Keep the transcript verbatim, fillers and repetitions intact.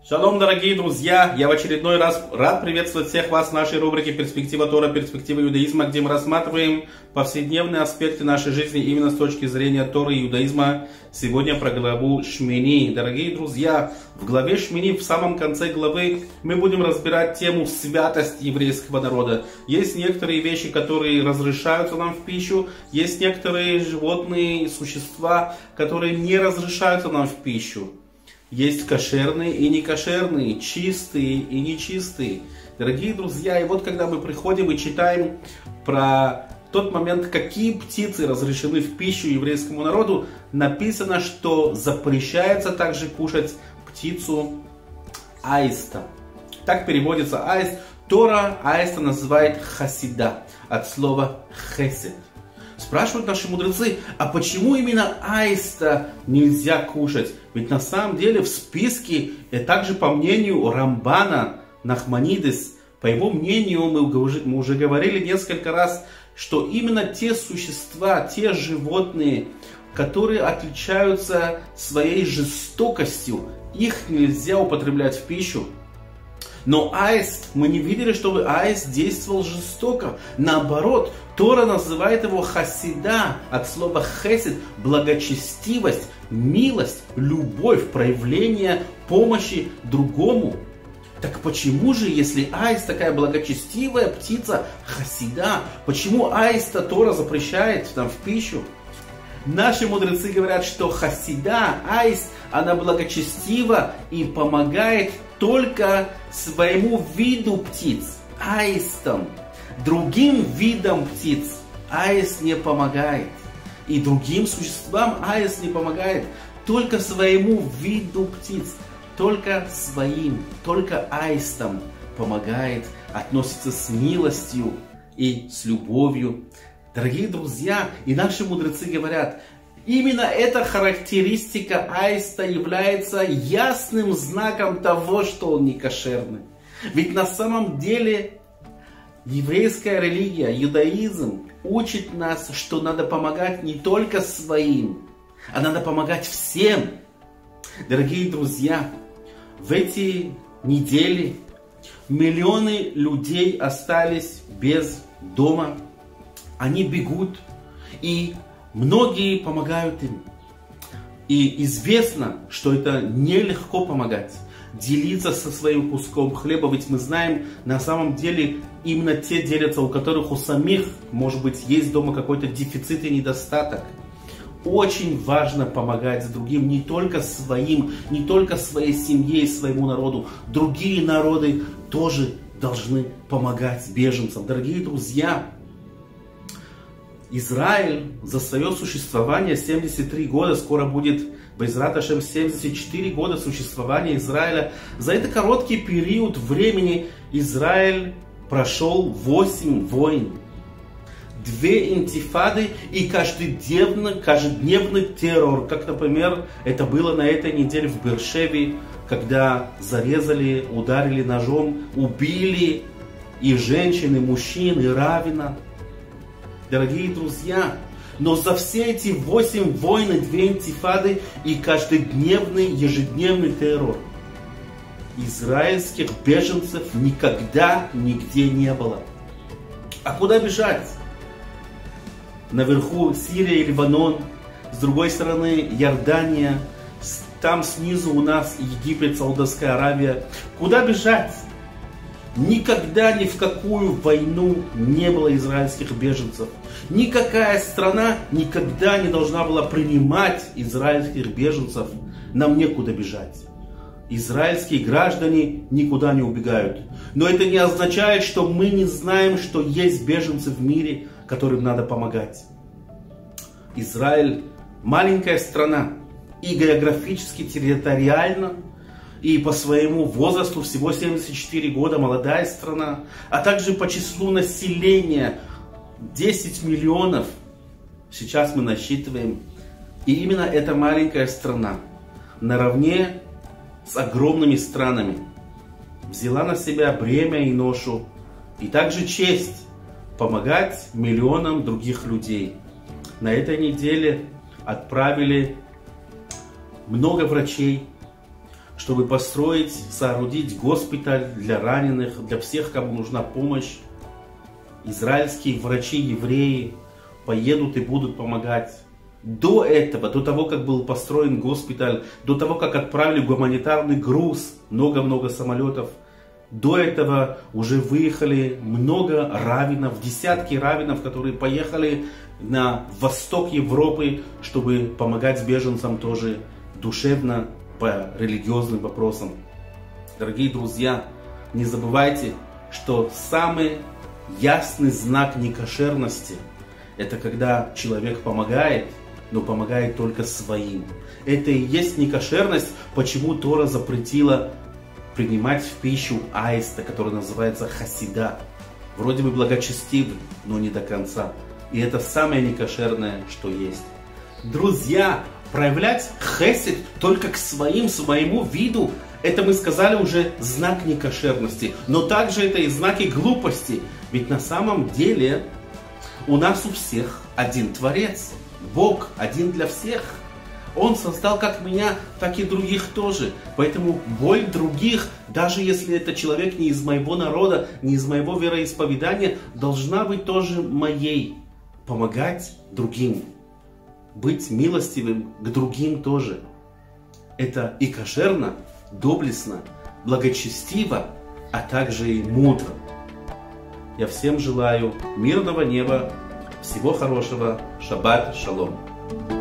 Шалом, дорогие друзья! Я в очередной раз рад приветствовать всех вас в нашей рубрике «Перспектива Тора. Перспектива иудаизма», где мы рассматриваем повседневные аспекты нашей жизни именно с точки зрения Торы и иудаизма. Сегодня про главу Шмини. Дорогие друзья, в главе Шмини, в самом конце главы, мы будем разбирать тему святости еврейского народа. Есть некоторые вещи, которые разрешаются нам в пищу, есть некоторые животные существа, которые не разрешаются нам в пищу. Есть кошерные и некошерные, чистые и нечистые. Дорогие друзья, и вот когда мы приходим и читаем про тот момент, какие птицы разрешены в пищу еврейскому народу, написано, что запрещается также кушать птицу аиста. Так переводится аист. Тора аиста называет хасида, от слова хесед. Спрашивают наши мудрецы, а почему именно аиста нельзя кушать? Ведь на самом деле в списке, и также по мнению Рамбана Нахманидис, по его мнению, мы уже говорили несколько раз, что именно те существа, те животные, которые отличаются своей жестокостью, их нельзя употреблять в пищу. Но аист, мы не видели, чтобы аист действовал жестоко. Наоборот, Тора называет его хасида, от слова хесед, благочестивость, милость, любовь, проявление помощи другому. Так почему же, если аист такая благочестивая птица, хасида, почему аиста Тора запрещает там в пищу? Наши мудрецы говорят, что хасида, аист, она благочестива и помогает только своему виду птиц, аистам. Другим видам птиц аист не помогает. И другим существам аист не помогает. Только своему виду птиц, только своим, только аистам помогает, относится с милостью и с любовью. Дорогие друзья, и наши мудрецы говорят, именно эта характеристика аиста является ясным знаком того, что он не кошерный. Ведь на самом деле еврейская религия, иудаизм учит нас, что надо помогать не только своим, а надо помогать всем. Дорогие друзья, в эти недели миллионы людей остались без дома. Они бегут, и многие помогают им. И известно, что это нелегко помогать, делиться со своим куском хлеба, ведь мы знаем, на самом деле, именно те делятся, у которых у самих, может быть, есть дома какой-то дефицит и недостаток. Очень важно помогать другим, не только своим, не только своей семье и своему народу. Другие народы тоже должны помогать беженцам. Дорогие друзья, Израиль за свое существование семьдесят три года, скоро будет Бейзрат Ашем семьдесят четыре года существования Израиля. За этот короткий период времени Израиль прошел восемь войн, две интифады и каждодневный, каждодневный террор. Как, например, это было на этой неделе в Беэр-Шеве, когда зарезали, ударили ножом, убили и женщин, и мужчин, и раввина. Дорогие друзья, но за все эти восемь войн и две интифады и каждодневный, ежедневный террор израильских беженцев никогда нигде не было. А куда бежать? Наверху Сирия и Ливанон, с другой стороны Иордания, там снизу у нас Египет, Саудовская Аравия. Куда бежать? Никогда ни в какую войну не было израильских беженцев. Никакая страна никогда не должна была принимать израильских беженцев. Нам некуда бежать. Израильские граждане никуда не убегают. Но это не означает, что мы не знаем, что есть беженцы в мире, которым надо помогать. Израиль маленькая страна. И географически, территориально, и по своему возрасту, всего семьдесят четыре года, молодая страна, а также по числу населения десять миллионов, сейчас мы насчитываем. И именно эта маленькая страна, наравне с огромными странами, взяла на себя бремя и ношу, и также честь помогать миллионам других людей. На этой неделе отправили много врачей, чтобы построить, соорудить госпиталь для раненых, для всех, кому нужна помощь. Израильские врачи, евреи поедут и будут помогать. До этого, до того, как был построен госпиталь, до того, как отправили гуманитарный груз, много-много самолетов, до этого уже выехали много раввинов, десятки раввинов, которые поехали на восток Европы, чтобы помогать беженцам тоже душевно, по религиозным вопросам. Дорогие друзья, не забывайте, что самый ясный знак некошерности — это когда человек помогает, но помогает только своим. Это и есть некошерность, почему Тора запретила принимать в пищу аиста, который называется хасида. Вроде бы благочестивый, но не до конца. И это самое некошерное, что есть. Друзья, проявлять хесед только к своим, своему виду, это мы сказали уже знак некошерности. Но также это и знаки глупости. Ведь на самом деле у нас у всех один Творец. Бог один для всех. Он создал как меня, так и других тоже. Поэтому боль других, даже если это человек не из моего народа, не из моего вероисповедания, должна быть тоже моей. Помогать другим. Быть милостивым к другим тоже. Это и кошерно, доблестно, благочестиво, а также и мудро. Я всем желаю мирного неба, всего хорошего. Шаббат шалом.